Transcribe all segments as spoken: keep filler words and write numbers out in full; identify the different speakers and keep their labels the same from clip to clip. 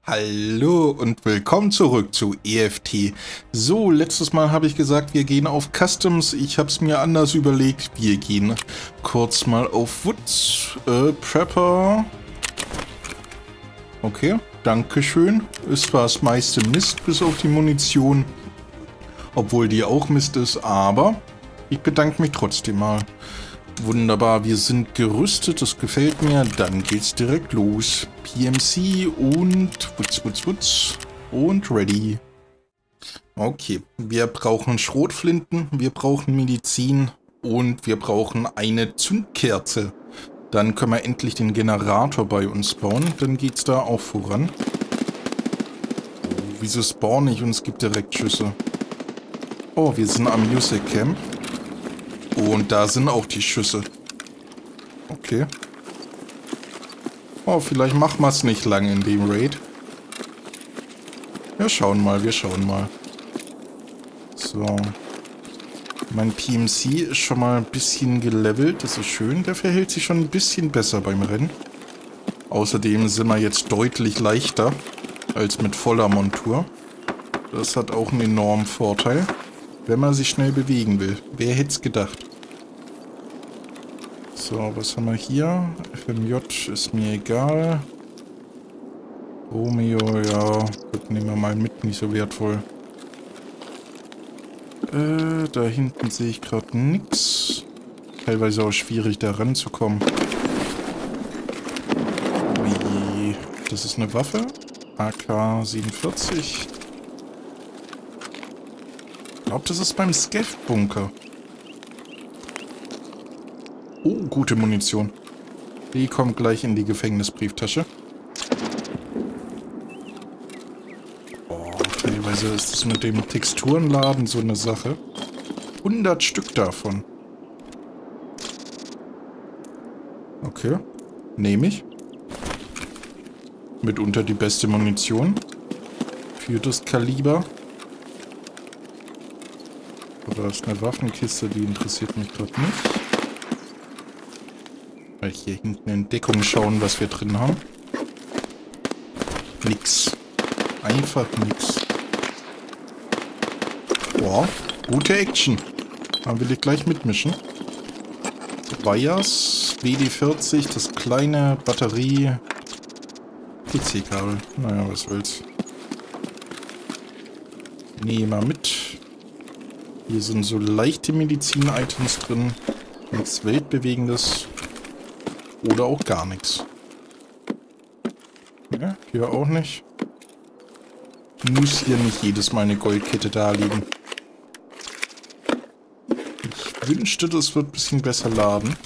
Speaker 1: Hallo und willkommen zurück zu E F T. So, letztes Mal habe ich gesagt, wir gehen auf Customs. Ich habe es mir anders überlegt. Wir gehen kurz mal auf Woods. Äh, Prepper. Okay, dankeschön. Ist zwar das meiste Mist, bis auf die Munition. Obwohl die auch Mist ist, aber ich bedanke mich trotzdem mal. Wunderbar, wir sind gerüstet, das gefällt mir. Dann geht's direkt los. P M C und Wutz, Wutz, Wutz und ready. Okay, wir brauchen Schrotflinten, wir brauchen Medizin und wir brauchen eine Zündkerze. Dann können wir endlich den Generator bei uns bauen. Dann geht's da auch voran. Oh, wieso spawne ich und es gibt direkt Schüsse? Oh, wir sind am Jusek Camp. Und da sind auch die Schüsse. Okay. Oh, vielleicht machen wir es nicht lange in dem Raid. Wir schauen mal, wir schauen mal. So. Mein P M C ist schon mal ein bisschen gelevelt. Das ist schön. Der verhält sich schon ein bisschen besser beim Rennen. Außerdem sind wir jetzt deutlich leichter als mit voller Montur. Das hat auch einen enormen Vorteil, wenn man sich schnell bewegen will. Wer hätte es gedacht? So, was haben wir hier? F M J ist mir egal. Romeo, ja, das nehmen wir mal mit, nicht so wertvoll. Äh, da hinten sehe ich gerade nichts. Teilweise auch schwierig, da ranzukommen. Wie? Das ist eine Waffe? A K siebenundvierzig. Ich glaube, das ist beim Scav-Bunker. Oh, gute Munition. Die kommt gleich in die Gefängnisbrieftasche. Oh, teilweise ist das mit dem Texturenladen so eine Sache. hundert Stück davon. Okay. Nehme ich. Mitunter die beste Munition. Für das Kaliber. Oder ist eine Waffenkiste, die interessiert mich gerade nicht. Mal hier hinten in Deckung schauen, was wir drin haben. Nix. Einfach nix. Boah, gute Action. Da will ich gleich mitmischen. Wires, W D vierzig, das kleine Batterie. P C-Kabel. Naja, was will's. Nehmen wir mit. Hier sind so leichte Medizin-Items drin. Nichts Weltbewegendes. Oder auch gar nichts. Ja, hier auch nicht. Muss hier nicht jedes Mal eine Goldkette da liegen. Ich wünschte, das wird ein bisschen besser laden.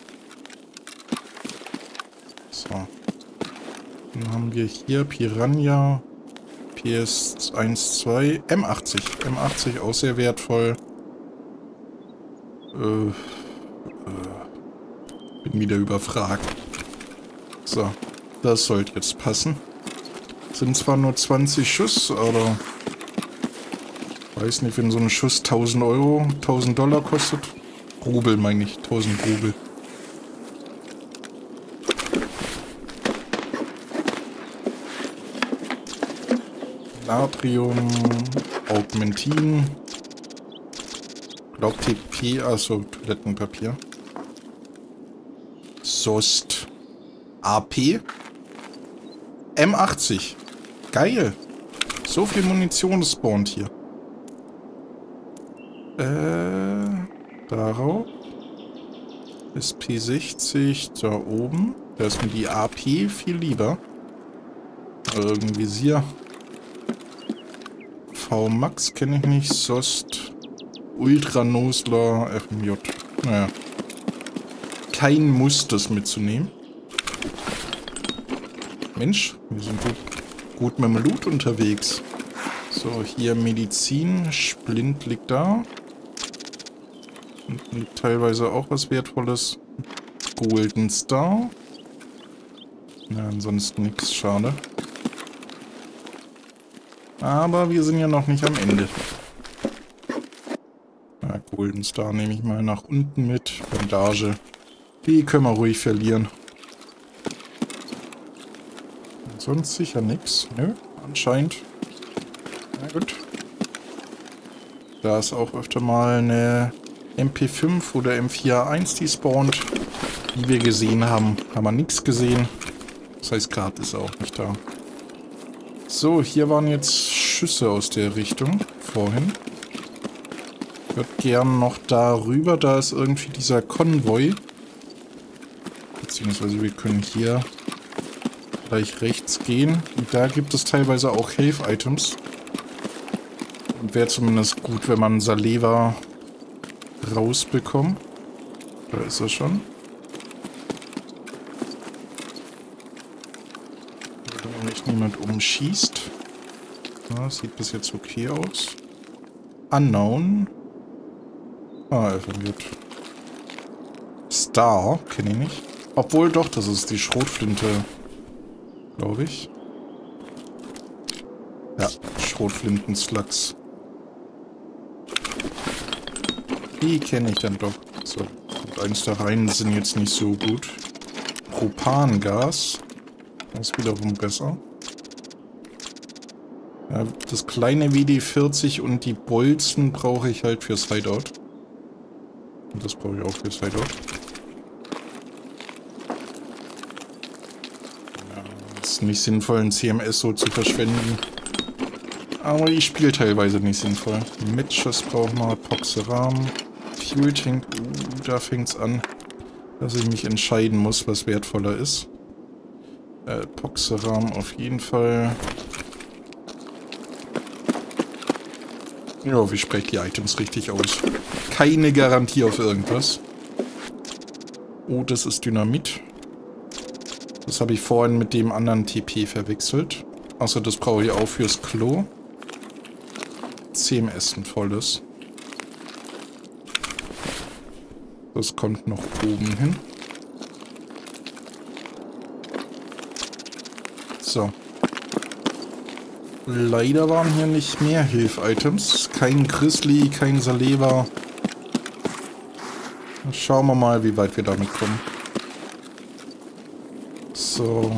Speaker 1: So. Dann haben wir hier Piranha. P S eins zwei. M achtzig. M achtzig auch sehr wertvoll. Äh... äh Bin wieder überfragt. So, das sollte jetzt passen. Sind zwar nur zwanzig Schuss, aber... Weiß nicht, wenn so ein Schuss tausend Euro, tausend Dollar kostet. Rubel meine ich, tausend Rubel. Natrium, Augmentin. Glaub T P, also Toilettenpapier. Sost. A P. M achtzig. Geil. So viel Munition spawnt hier. Äh, darauf. S P sechzig da oben. Da ist mir die A P viel lieber. Irgendein Visier. V Max kenne ich nicht. Sost. Ultra Nosler. F M J. Naja. Kein Muss, das mitzunehmen. Mensch, wir sind gut, gut mit dem Loot unterwegs. So, hier Medizin. Splint liegt da. Und liegt teilweise auch was Wertvolles. Golden Star. Ja, ansonsten nichts, schade. Aber wir sind ja noch nicht am Ende. Ja, Golden Star nehme ich mal nach unten mit. Bandage. Die können wir ruhig verlieren. Sonst sicher nichts. Nö, anscheinend. Na gut. Da ist auch öfter mal eine M P fünf oder M vier A eins, die spawnt. Die wir gesehen haben, haben wir nichts gesehen. Das heißt, gerade ist er auch nicht da. So, hier waren jetzt Schüsse aus der Richtung. Vorhin. Ich würde gern noch darüber. Da ist irgendwie dieser Konvoi. Beziehungsweise wir können hier gleich rechts gehen. Und da gibt es teilweise auch Health-Items. Und wäre zumindest gut, wenn man Saleva rausbekommt. Da ist er schon. Wenn nicht niemand umschießt. Ja, sieht bis jetzt okay aus. Unknown. Ah, er verliert. Star, kenne ich nicht. Obwohl doch, das ist die Schrotflinte, glaube ich. Ja, Schrotflinten-Slugs. Die kenne ich dann doch. So, und eins der Reihen sind jetzt nicht so gut. Propangas. Das ist wiederum besser. Ja, das kleine W D vierzig und die Bolzen brauche ich halt fürs Hideout. Und das brauche ich auch fürs Hideout. Ja, ist nicht sinnvoll, ein C M S so zu verschwenden. Aber ich spiele teilweise nicht sinnvoll. Matches brauchen wir, Poxeram. Fuel Tank, uh, da fängt es an, dass ich mich entscheiden muss, was wertvoller ist. Äh, Poxeram auf jeden Fall. Ich hoffe, ich spreche die Items richtig aus. Keine Garantie auf irgendwas. Oh, das ist Dynamit. Das habe ich vorhin mit dem anderen T P verwechselt. Außer das brauche ich auch fürs Klo. C M S ein volles. Das kommt noch oben hin. So. Leider waren hier nicht mehr Hilf-Items. Kein Grizzly, kein Saleva. Schauen wir mal, wie weit wir damit kommen. So.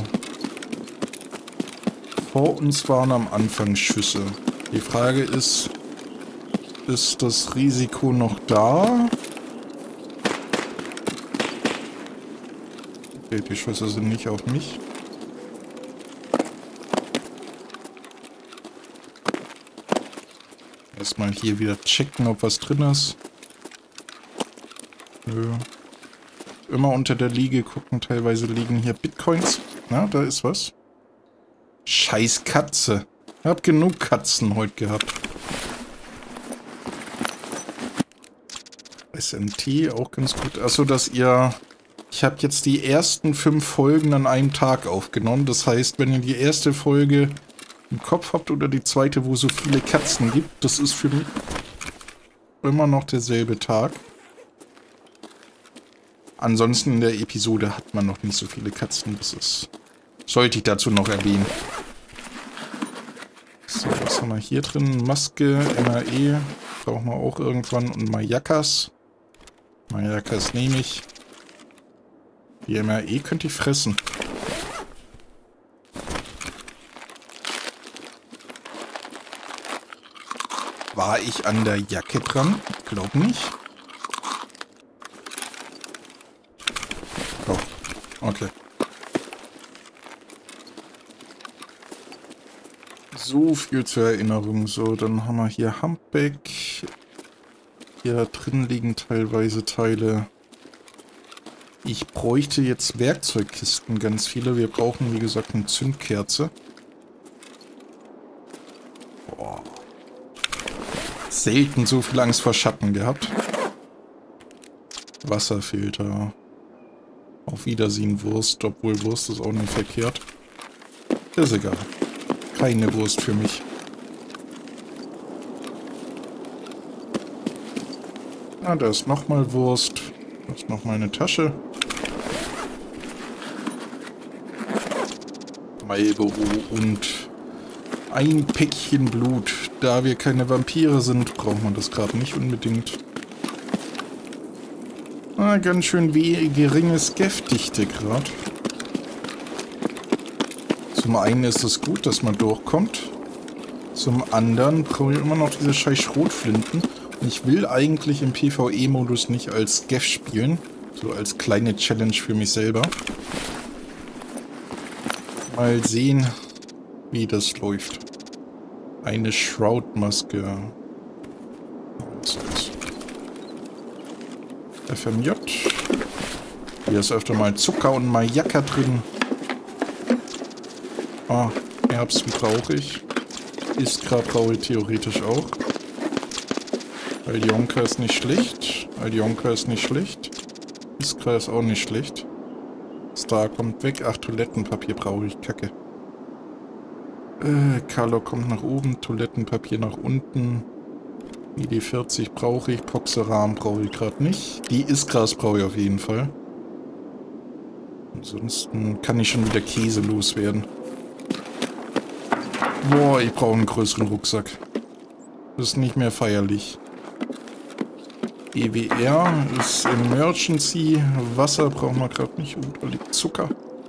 Speaker 1: Vor uns waren am Anfang Schüsse. Die Frage ist, ist das Risiko noch da? Okay, die Schüsse sind nicht auf mich. Erstmal hier wieder checken, ob was drin ist. Nö. Immer unter der Liege gucken. Teilweise liegen hier Bitcoins. Na, da ist was. Scheiß Katze. Ich hab genug Katzen heute gehabt. S M T auch ganz gut. Achso, dass ihr... Ich habe jetzt die ersten fünf Folgen an einem Tag aufgenommen. Das heißt, wenn ihr die erste Folge im Kopf habt oder die zweite, wo so viele Katzen gibt, das ist für mich immer noch derselbe Tag. Ansonsten in der Episode hat man noch nicht so viele Katzen. Das ist... Sollte ich dazu noch erwähnen. So, was haben wir hier drin? Maske, M R E. Brauchen wir auch irgendwann. Und Mayakas. Mayakas nehme ich. Die M R E könnte ich fressen. War ich an der Jacke dran? Glaub nicht. Oh, okay. So viel zur Erinnerung. So, dann haben wir hier Humpback. Hier drin liegen teilweise Teile. Ich bräuchte jetzt Werkzeugkisten, ganz viele. Wir brauchen, wie gesagt, eine Zündkerze. Boah. Selten so viel Angst vor Schatten gehabt. Wasserfilter. Auf Wiedersehen Wurst, obwohl Wurst ist auch nicht verkehrt. Ist egal. Keine Wurst für mich. Ah, da ist nochmal Wurst. Da ist nochmal eine Tasche. Marlboro und ein Päckchen Blut. Da wir keine Vampire sind, braucht man das gerade nicht unbedingt. Ah, ganz schön wie geringes Giftdichte gerade. Zum einen ist es gut, dass man durchkommt. Zum anderen brauche ich immer noch diese scheiß Schrotflinten. Und ich will eigentlich im PvE-Modus nicht als Geff spielen. So als kleine Challenge für mich selber. Mal sehen, wie das läuft. Eine Shroud-Maske. Was ist das? F M J. Hier ist öfter mal Zucker und Mayaka drin. Ah, Erbsen brauche ich. Iskra brauche ich theoretisch auch. Aljonka ist nicht schlecht. Aljonka ist nicht schlecht. Iskra ist auch nicht schlecht. Star kommt weg. Ach, Toilettenpapier brauche ich. Kacke. Äh, Carlo kommt nach oben. Toilettenpapier nach unten. I D vierzig brauche ich. Poxeram brauche ich gerade nicht. Die Iskras brauche ich auf jeden Fall. Ansonsten kann ich schon wieder Käse loswerden. Boah, ich brauche einen größeren Rucksack. Das ist nicht mehr feierlich. E W R ist Emergency. Wasser brauchen wir gerade nicht. Oh, da liegt Zucker.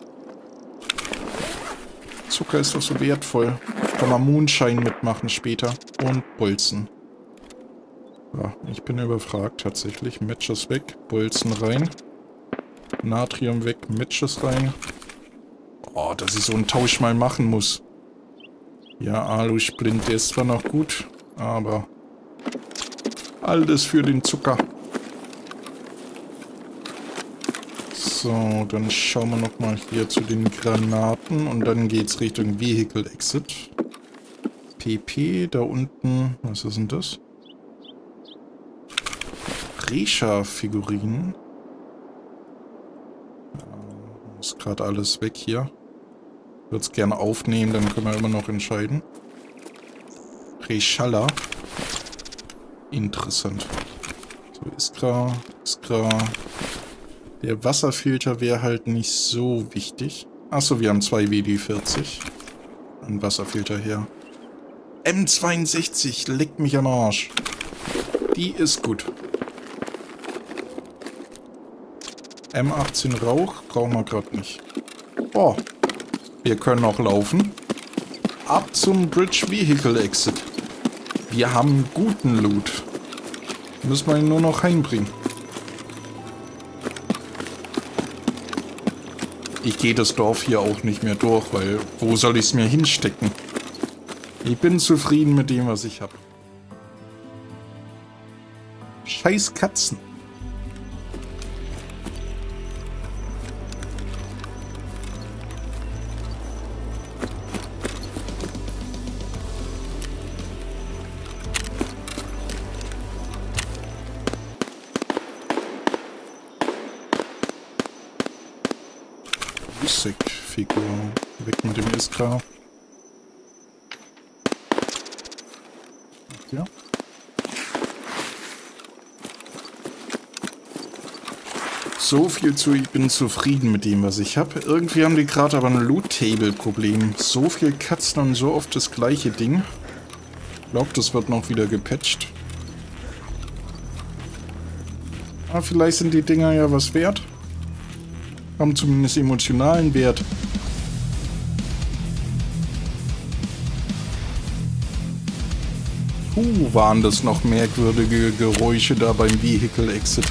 Speaker 1: Zucker ist doch so wertvoll. Kann man Moonshine mitmachen später. Und Bolzen. Ja, ich bin überfragt tatsächlich. Matches weg. Bolzen rein. Natrium weg. Matches rein. Oh, dass ich so einen Tausch mal machen muss. Ja, Alu-Splint, der ist zwar noch gut, aber alles für den Zucker. So, dann schauen wir nochmal hier zu den Granaten und dann geht's Richtung Vehicle Exit. P P, da unten, was ist denn das? Resha-Figurinen. Ja, ist gerade alles weg hier. Würde es gerne aufnehmen, dann können wir immer noch entscheiden. Reshala. Interessant. So, Iskra, Iskra. Der Wasserfilter wäre halt nicht so wichtig. Achso, wir haben zwei W D vierzig. Ein Wasserfilter her. M zweiundsechzig, leckt mich am Arsch. Die ist gut. M achtzehn Rauch brauchen wir gerade nicht. Oh. Wir können auch laufen. Ab zum Bridge Vehicle Exit. Wir haben guten Loot. Müssen wir ihn nur noch heimbringen. Ich gehe das Dorf hier auch nicht mehr durch, weil wo soll ich es mir hinstecken? Ich bin zufrieden mit dem, was ich habe. Scheiß Katzen. Figur. Weg mit dem Iskra. Ja. So viel zu, ich bin zufrieden mit dem, was ich habe. Irgendwie haben die gerade aber ein Loot-Table-Problem. So viel Katzen und so oft das gleiche Ding. Ich glaube, das wird noch wieder gepatcht. Aber vielleicht sind die Dinger ja was wert. Haben zumindest emotionalen Wert. Uh, waren das noch merkwürdige Geräusche da beim Vehicle Exit.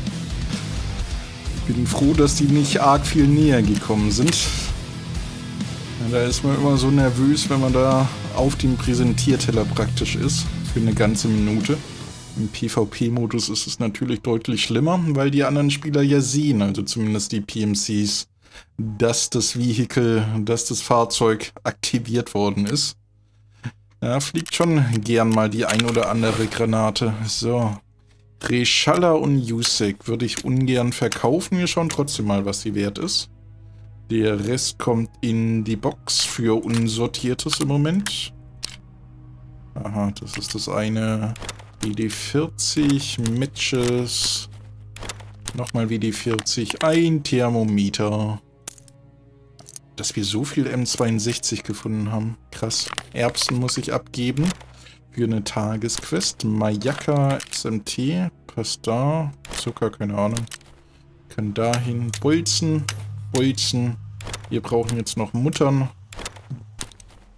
Speaker 1: Ich bin froh, dass die nicht arg viel näher gekommen sind. Ja, da ist man immer so nervös, wenn man da auf dem Präsentierteller praktisch ist. Für eine ganze Minute. Im PvP-Modus ist es natürlich deutlich schlimmer, weil die anderen Spieler ja sehen, also zumindest die P M Cs, dass das Vehicle, dass das Fahrzeug aktiviert worden ist. Ja, fliegt schon gern mal die ein oder andere Granate. So. Reshala und Yusek würde ich ungern verkaufen. Wir schauen trotzdem mal, was die wert ist. Der Rest kommt in die Box für Unsortiertes im Moment. Aha, das ist das eine. W D vierzig, Matches, nochmal W D vierzig, ein Thermometer. Dass wir so viel M zweiundsechzig gefunden haben. Krass. Erbsen muss ich abgeben für eine Tagesquest. Mayaka, S M T, passt da. Zucker, keine Ahnung. Kann dahin. Bolzen, Bolzen. Wir brauchen jetzt noch Muttern.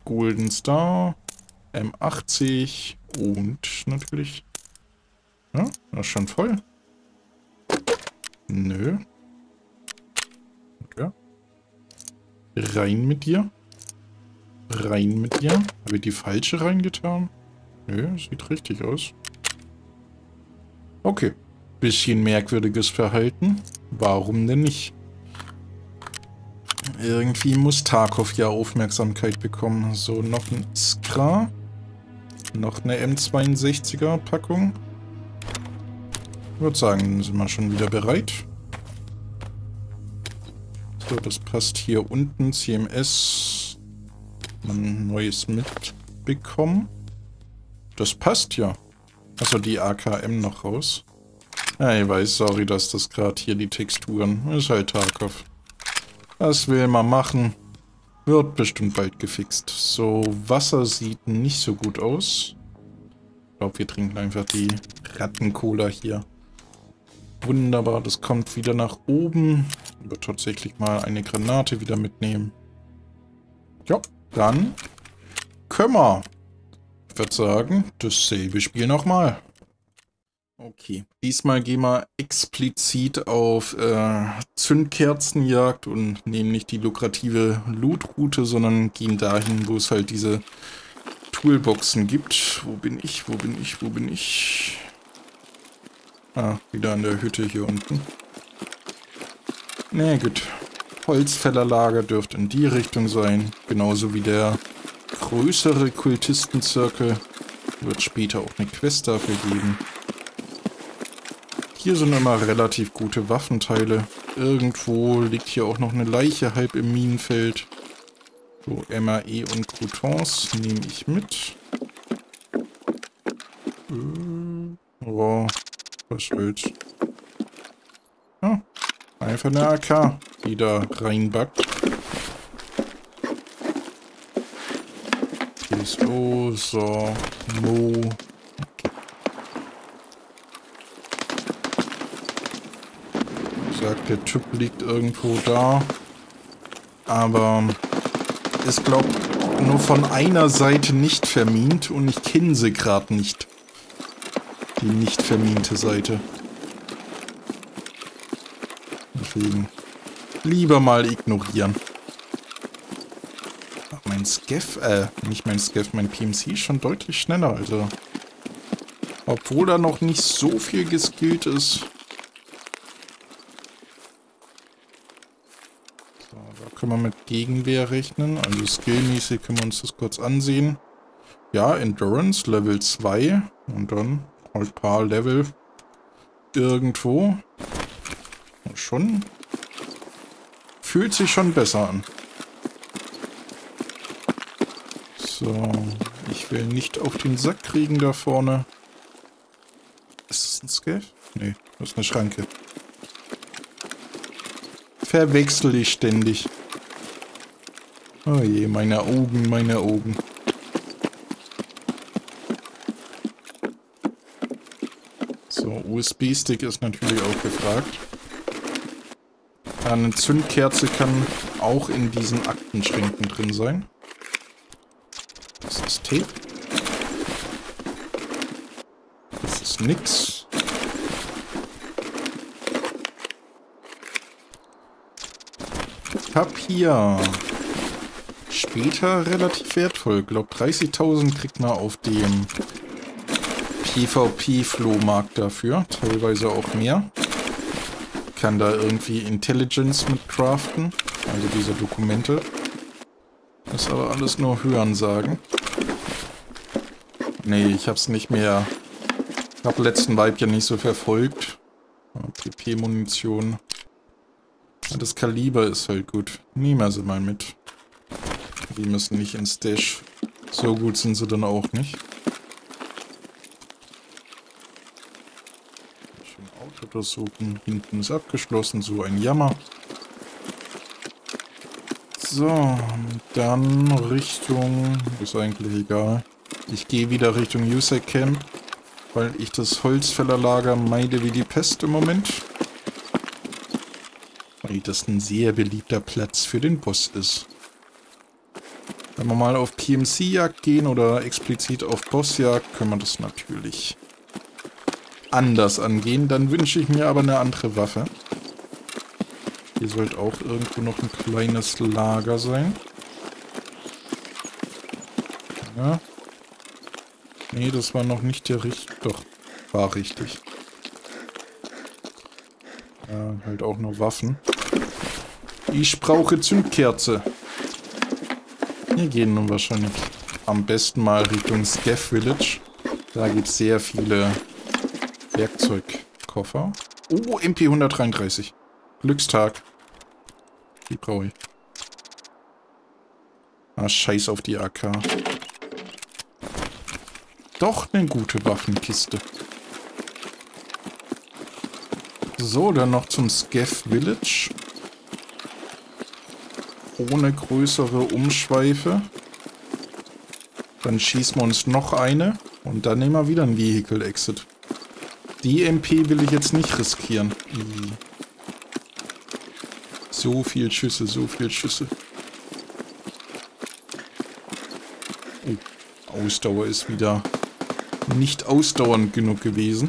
Speaker 1: Golden Star, M achtzig und natürlich... Ja, das ist schon voll. Nö. Okay. Rein mit dir. Rein mit dir. Habe ich die falsche reingetan? Nö, sieht richtig aus. Okay. Bisschen merkwürdiges Verhalten. Warum denn nicht? Irgendwie muss Tarkov ja Aufmerksamkeit bekommen. So, noch ein Iskra. Noch eine M zweiundsechziger Packung. Ich würde sagen, dann sind wir schon wieder bereit. So, das passt hier unten. C M S. Ein neues mitbekommen. Das passt ja. Achso, die A K M noch raus. Ja, ich weiß, sorry, dass das gerade hier die Texturen. Ist halt Tarkov. Das will man machen. Wird bestimmt bald gefixt. So, Wasser sieht nicht so gut aus. Ich glaube, wir trinken einfach die Rattencola hier. Wunderbar, das kommt wieder nach oben. Ich würde tatsächlich mal eine Granate wieder mitnehmen. Ja, dann können wir. Ich würde sagen, dasselbe Spiel nochmal. Okay, diesmal gehen wir explizit auf äh, Zündkerzenjagd und nehmen nicht die lukrative Loot-Route, sondern gehen dahin, wo es halt diese Toolboxen gibt. Wo bin ich? Wo bin ich? Wo bin ich? Ah, wieder an der Hütte hier unten. Na gut. Holzfällerlager dürfte in die Richtung sein. Genauso wie der größere Kultistenzirkel. Wird später auch eine Quest dafür geben. Hier sind immer relativ gute Waffenteile. Irgendwo liegt hier auch noch eine Leiche halb im Minenfeld. So, M A E und Croutons nehme ich mit. Äh, oh, was soll's. Ja, einfach eine A K, die da reinbackt. T S O, so, Mo. Sagt, der Typ liegt irgendwo da. Aber ist, glaub nur von einer Seite nicht vermint und ich kenne sie gerade nicht. Die nicht verminte Seite. Deswegen lieber mal ignorieren. Ach, mein Scav, äh, nicht mein Scav, mein P M C ist schon deutlich schneller, also. Obwohl da noch nicht so viel geskillt ist. Können wir mit Gegenwehr rechnen. Also skillmäßig können wir uns das kurz ansehen. Ja, Endurance Level zwei. Und dann halt ein paar Level irgendwo. Und schon. Fühlt sich schon besser an. So. Ich will nicht auf den Sack kriegen da vorne. Ist das ein Scav? Nee, das ist eine Schranke. Verwechsel ich ständig. Oh je, meine Augen, meine Augen. So, U S B-Stick ist natürlich auch gefragt. Eine Zündkerze kann auch in diesen Aktenschränken drin sein. Das ist Tape. Das ist nix. Papier. Später relativ wertvoll. Ich glaube, dreißigtausend kriegt man auf dem PvP-Flohmarkt dafür. Teilweise auch mehr. Kann da irgendwie Intelligence mit craften. Also diese Dokumente. Ist aber alles nur Hörensagen. Nee, ich hab's nicht mehr. Ich hab letzten Vibe ja nicht so verfolgt. P P-Munition. Das Kaliber ist halt gut. Nehmen wir sie mal mit. Die müssen nicht ins Stash. So gut sind sie dann auch nicht. Schön Auto untersuchen. Hinten ist abgeschlossen. So ein Jammer. So, dann Richtung... Ist eigentlich egal. Ich gehe wieder Richtung User Camp, weil ich das Holzfällerlager meide wie die Pest im Moment. Weil das ein sehr beliebter Platz für den Boss ist. Wenn wir mal auf P M C-Jagd gehen oder explizit auf Bossjagd, können wir das natürlich anders angehen. Dann wünsche ich mir aber eine andere Waffe. Hier sollte auch irgendwo noch ein kleines Lager sein. Ja. Nee, das war noch nicht der richtig. Doch, war richtig. Ja, halt auch nur Waffen. Ich brauche Zündkerze. Wir gehen nun wahrscheinlich am besten mal Richtung Scav Village. Da gibt es sehr viele Werkzeugkoffer. Oh, M P hundertdreiunddreißig. Glückstag. Die brauche ich. Ah, scheiß auf die A K. Doch eine gute Waffenkiste. So, dann noch zum Scav Village. Ohne größere Umschweife. Dann schießen wir uns noch eine. Und dann nehmen wir wieder ein Vehicle Exit. Die M P will ich jetzt nicht riskieren. So viel Schüsse, so viel Schüsse. Oh, Ausdauer ist wieder nicht ausdauernd genug gewesen.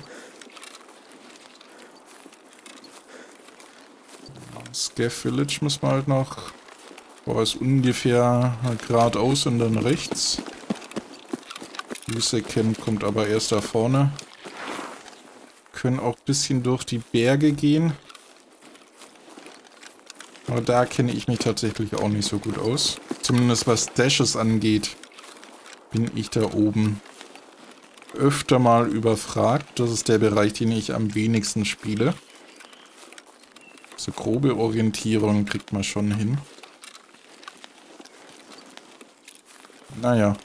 Speaker 1: Scav Village muss man halt noch... Boah, ist ungefähr geradeaus und dann rechts. User Camp kommt aber erst da vorne. Können auch ein bisschen durch die Berge gehen. Aber da kenne ich mich tatsächlich auch nicht so gut aus. Zumindest was Dashes angeht, bin ich da oben öfter mal überfragt. Das ist der Bereich, den ich am wenigsten spiele. So grobe Orientierung kriegt man schon hin. Naja.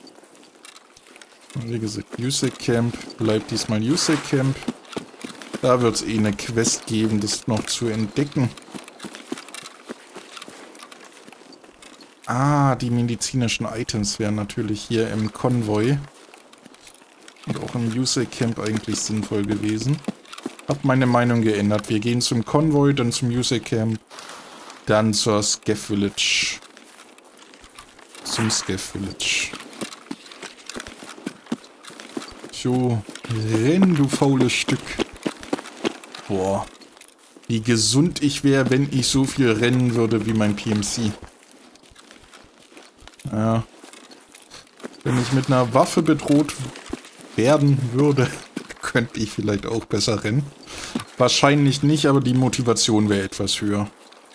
Speaker 1: Wie gesagt, User Camp bleibt diesmal User Camp. Da wird es eh eine Quest geben, das noch zu entdecken. Ah, die medizinischen Items wären natürlich hier im Konvoi und auch im User Camp eigentlich sinnvoll gewesen. Hab meine Meinung geändert. Wir gehen zum Konvoi, dann zum User Camp, dann zur Scav Village. Zum Scav Village. So, renn, du faules Stück. Boah, wie gesund ich wäre, wenn ich so viel rennen würde wie mein P M C. Ja. Wenn ich mit einer Waffe bedroht werden würde, könnte ich vielleicht auch besser rennen. Wahrscheinlich nicht, aber die Motivation wäre etwas höher.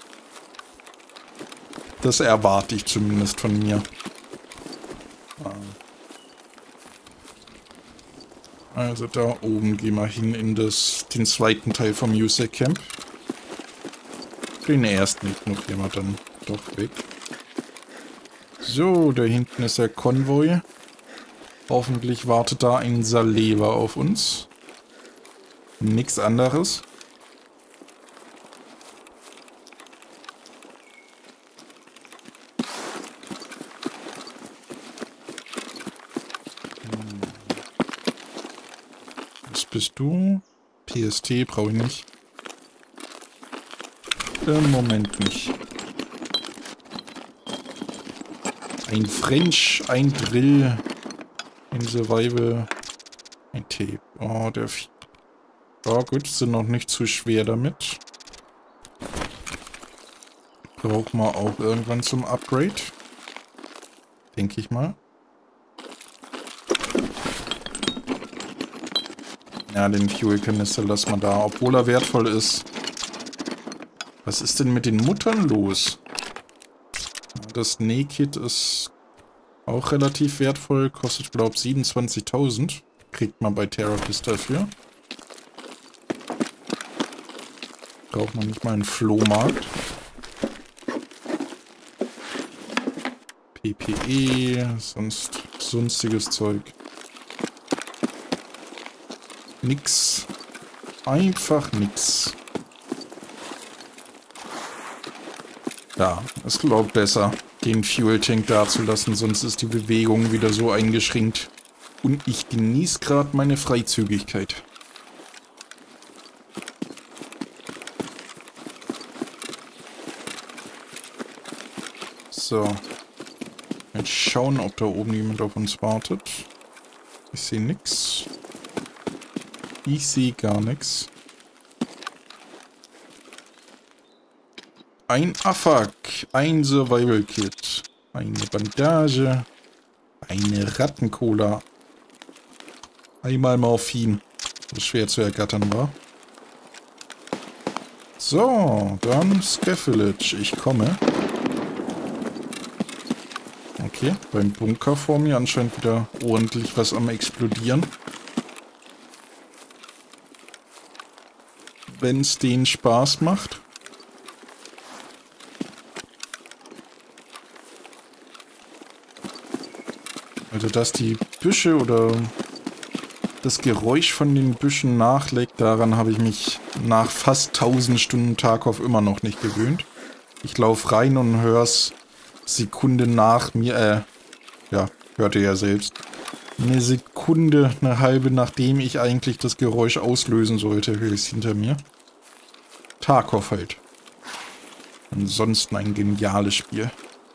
Speaker 1: Das erwarte ich zumindest von mir. Also da oben gehen wir hin in das, den zweiten Teil vom User Camp. Den ersten ignorieren wir dann doch weg. So, da hinten ist der Konvoi. Hoffentlich wartet da ein Saleva auf uns. Nichts anderes. Was bist du? P S T brauche ich nicht. Im Moment nicht. Ein French, ein Drill, ein Survival, ein Tape. Oh, der... F oh gut, sind noch nicht zu schwer damit. Braucht man auch irgendwann zum Upgrade. Denke ich mal. Ja, den Fuel-Kanister lassen wir da, obwohl er wertvoll ist. Was ist denn mit den Muttern los? Das Nähkit ist auch relativ wertvoll. Kostet, glaube ich, siebenundzwanzigtausend. Kriegt man bei Therapist dafür. Braucht man nicht mal einen Flohmarkt. P P E, sonst sonstiges Zeug. Nix. Einfach nix. Ja, es glaubt besser, den Fuel Tank da zu lassen, sonst ist die Bewegung wieder so eingeschränkt. Und ich genieße gerade meine Freizügigkeit. So. Jetzt schauen, ob da oben jemand auf uns wartet. Ich sehe nix. Ich sehe gar nichts. Ein Afak, ein Survival Kit, eine Bandage, eine Rattencola, einmal Morphin, das schwer zu ergattern war. So, dann Scav Village, ich komme. Okay, beim Bunker vor mir anscheinend wieder ordentlich was am Explodieren. Wenn es denen Spaß macht. Also, dass die Büsche oder das Geräusch von den Büschen nachleckt, daran habe ich mich nach fast tausend Stunden Tarkov immer noch nicht gewöhnt. Ich laufe rein und höre es Sekunde nach mir, äh, ja, hört ihr ja selbst. Eine Sekunde, eine halbe nachdem ich eigentlich das Geräusch auslösen sollte, höre ich es hinter mir. Tarkov halt. Ansonsten ein geniales Spiel.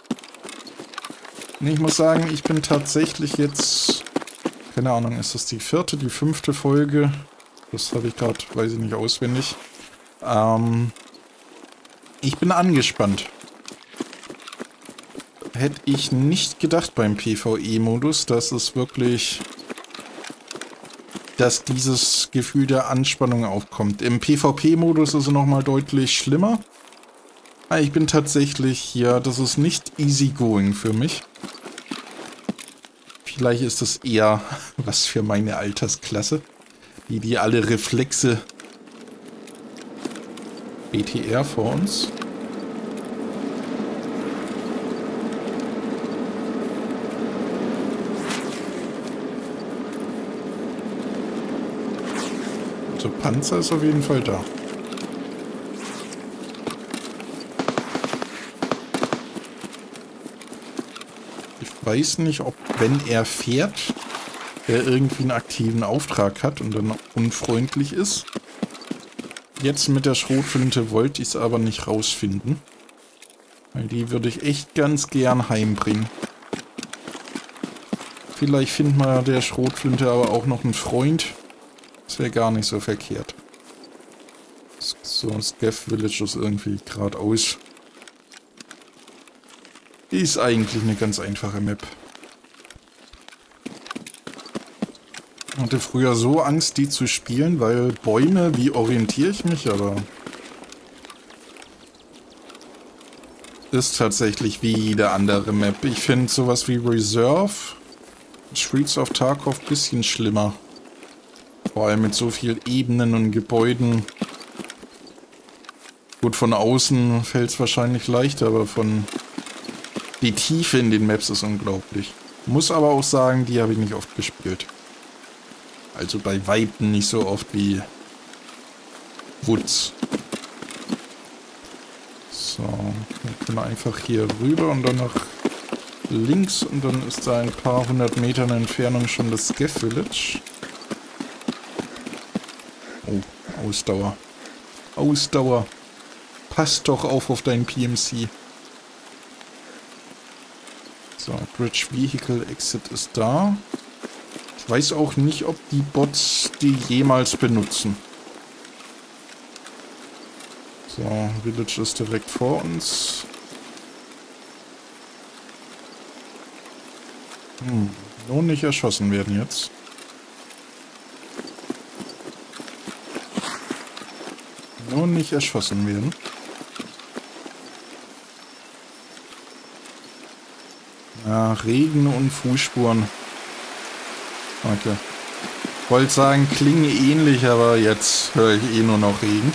Speaker 1: Und ich muss sagen, ich bin tatsächlich jetzt, keine Ahnung, ist das die vierte, die fünfte Folge? Das habe ich gerade, weiß ich nicht, auswendig. Ähm, ich bin angespannt. Hätte ich nicht gedacht beim PvE-Modus, dass es wirklich, dass dieses Gefühl der Anspannung aufkommt. Im PvP-Modus ist es nochmal deutlich schlimmer. Ich bin tatsächlich, ja, das ist nicht easygoing für mich. Vielleicht ist das eher was für meine Altersklasse, die die alle Reflexe. B T R vor uns. Der Panzer ist auf jeden Fall da. Ich weiß nicht, ob, wenn er fährt, er irgendwie einen aktiven Auftrag hat und dann unfreundlich ist. Jetzt mit der Schrotflinte wollte ich es aber nicht rausfinden. Weil die würde ich echt ganz gern heimbringen. Vielleicht findet man der Schrotflinte aber auch noch einen Freund. Das wäre gar nicht so verkehrt. So, Scav Village ist irgendwie geradeaus. Ist eigentlich eine ganz einfache Map. Ich hatte früher so Angst, die zu spielen, weil Bäume, wie orientiere ich mich, aber ist tatsächlich wie jede andere Map. Ich finde sowas wie Reserve, Streets of Tarkov ein bisschen schlimmer. Vor allem mit so vielen Ebenen und Gebäuden. Gut, von außen fällt es wahrscheinlich leichter, aber von die Tiefe in den Maps ist unglaublich. Muss aber auch sagen, die habe ich nicht oft gespielt. Also bei Weitem nicht so oft wie Woods. So, wir können einfach hier rüber und dann nach links und dann ist da ein paar hundert Metern Entfernung schon das Scav Village. Oh, Ausdauer. Ausdauer. Pass doch auf auf deinen P M C. So, Bridge Vehicle Exit ist da. Ich weiß auch nicht, ob die Bots die jemals benutzen. So, Village ist direkt vor uns. Hm, nur nicht erschossen werden jetzt. Nur nicht erschossen werden. Ja, Regen und Fußspuren. Okay. Ich wollte sagen, klingen ähnlich, aber jetzt höre ich eh nur noch Regen.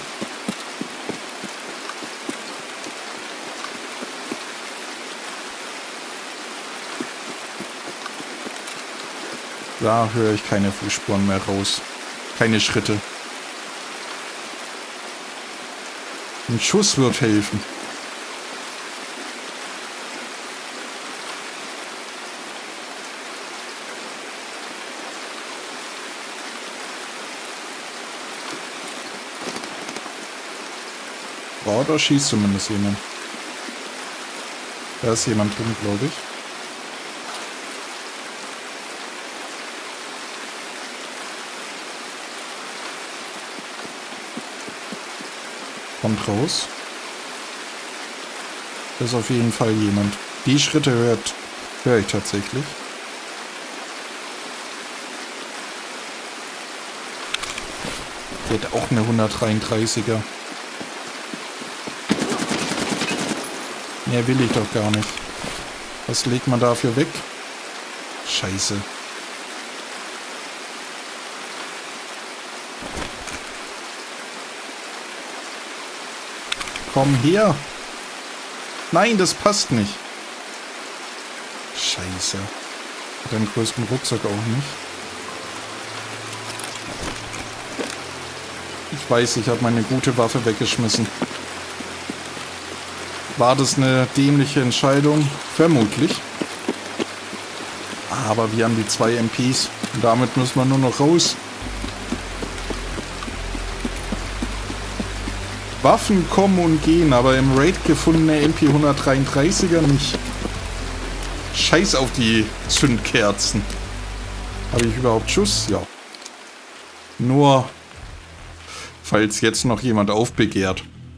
Speaker 1: Da höre ich keine Fußspuren mehr raus. Keine Schritte. Ein Schuss wird helfen. Oh, da schießt zumindest jemand. Da ist jemand drin, glaube ich. Kommt raus. Da ist auf jeden Fall jemand. Die Schritte hört, höre ich tatsächlich. Der hat auch eine hundertdreiunddreißiger. Mehr will ich doch gar nicht. Was legt man dafür weg? Scheiße. Komm her. Nein, das passt nicht. Scheiße. Hat einen größten Rucksack auch nicht. Ich weiß, ich habe meine gute Waffe weggeschmissen. War das eine dämliche Entscheidung? Vermutlich. Aber wir haben die zwei M Ps. Und damit müssen wir nur noch raus. Waffen kommen und gehen, aber im Raid gefundene M P hundertdreiunddreißiger nicht. Scheiß auf die Zündkerzen. Habe ich überhaupt Schuss? Ja. Nur, falls jetzt noch jemand aufbegehrt.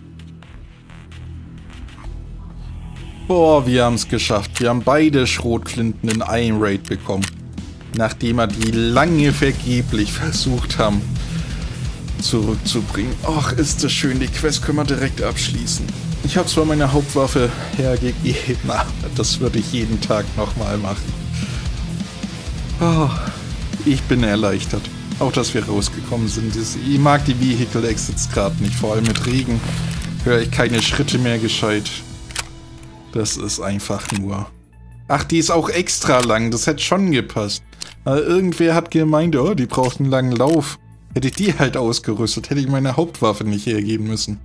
Speaker 1: Boah, wir haben es geschafft. Wir haben beide Schrotflinten in einem Raid bekommen. Nachdem wir die lange vergeblich versucht haben zurückzubringen. Ach, ist das schön. Die Quest können wir direkt abschließen. Ich habe zwar meine Hauptwaffe hergegeben, aber das würde ich jeden Tag nochmal machen. Oh, ich bin erleichtert. Auch, dass wir rausgekommen sind. Ich mag die Vehicle Exits gerade nicht. Vor allem mit Regen höre ich keine Schritte mehr gescheit. Das ist einfach nur... Ach, die ist auch extra lang. Das hätte schon gepasst. Aber irgendwer hat gemeint, oh, die braucht einen langen Lauf. Hätte ich die halt ausgerüstet, hätte ich meine Hauptwaffe nicht hergeben müssen.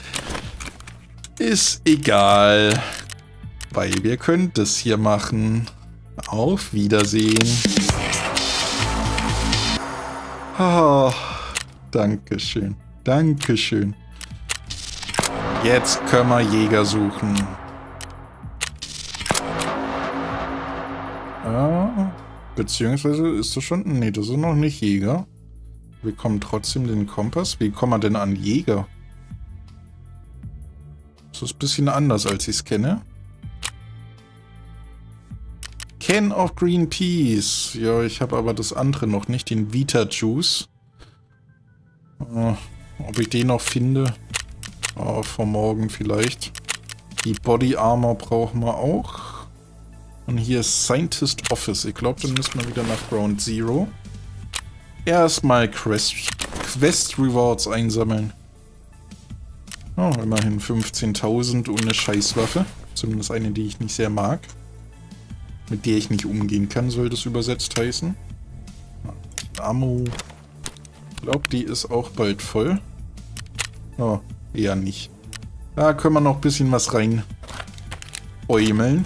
Speaker 1: Ist egal. Weil wir können das hier machen. Auf Wiedersehen. Oh, Dankeschön. Dankeschön. Jetzt können wir Jäger suchen. Ah, beziehungsweise ist das schon... Nee, das ist noch nicht Jäger. Wir bekommen trotzdem den Kompass. Wie kommen wir denn an Jäger? Das ist ein bisschen anders, als ich es kenne. Can of Green Peas. Ja, ich habe aber das andere noch nicht, den Vita Juice. Äh, ob ich den noch finde? Oh, vor morgen vielleicht. Die Body Armor brauchen wir auch. Und hier ist Scientist Office. Ich glaube, dann müssen wir wieder nach Ground Zero. Erstmal Quest, Quest Rewards einsammeln. Oh, immerhin fünfzehntausend ohne Scheißwaffe. Zumindest eine, die ich nicht sehr mag. Mit der ich nicht umgehen kann, soll das übersetzt heißen. Ammo. Ich glaube, die ist auch bald voll. Oh, eher nicht. Da können wir noch ein bisschen was rein äumeln.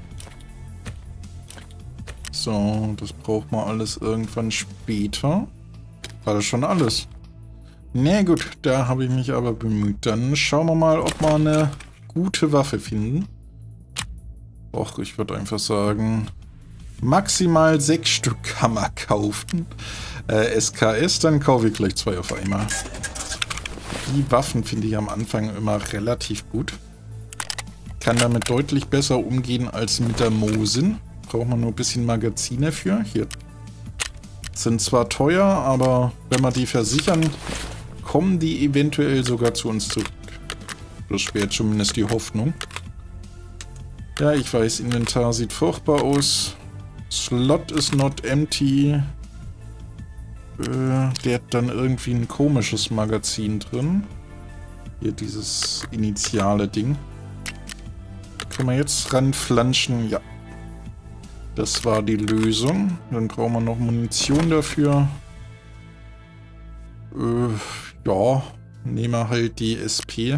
Speaker 1: So, das braucht man alles irgendwann später. War das schon alles? Na gut, da habe ich mich aber bemüht. Dann schauen wir mal, ob wir eine gute Waffe finden. Och, ich würde einfach sagen, maximal sechs Stück kann man kaufen. Äh, S K S, dann kaufe ich gleich zwei auf einmal. Die Waffen finde ich am Anfang immer relativ gut. Kann damit deutlich besser umgehen als mit der Mosin. Braucht man nur ein bisschen Magazine für. Hier. Sind zwar teuer, aber wenn wir die versichern, kommen die eventuell sogar zu uns zurück. Das wäre zumindest die Hoffnung. Ja, ich weiß, Inventar sieht furchtbar aus. Slot is not empty. Äh, der hat dann irgendwie ein komisches Magazin drin. Hier dieses initiale Ding. Können wir jetzt ranflanschen? Ja. Das war die Lösung. Dann brauchen wir noch Munition dafür. Äh, ja. Nehmen wir halt die S P.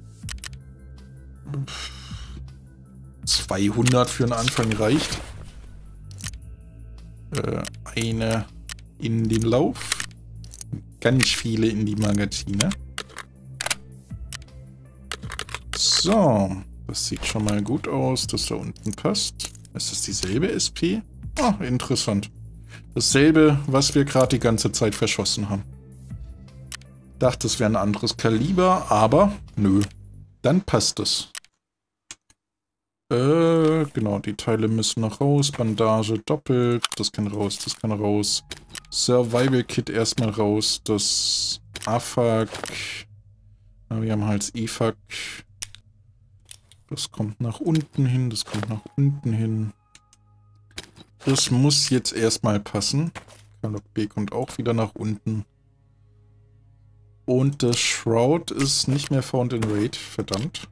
Speaker 1: zweihundert für den Anfang reicht. Äh, eine in den Lauf. Ganz viele in die Magazine. So. Das sieht schon mal gut aus, dass da unten passt. Ist das dieselbe S P? Ah, interessant. Dasselbe, was wir gerade die ganze Zeit verschossen haben. Dachte, es wäre ein anderes Kaliber, aber nö. Dann passt es. Äh, genau, die Teile müssen noch raus. Bandage doppelt. Das kann raus, das kann raus. Survival Kit erstmal raus. Das A F A K. Wir haben halt das E F A K. Das kommt nach unten hin, das kommt nach unten hin. Das muss jetzt erstmal passen. Kalok B kommt auch wieder nach unten. Und das Shroud ist nicht mehr found in Raid. Verdammt.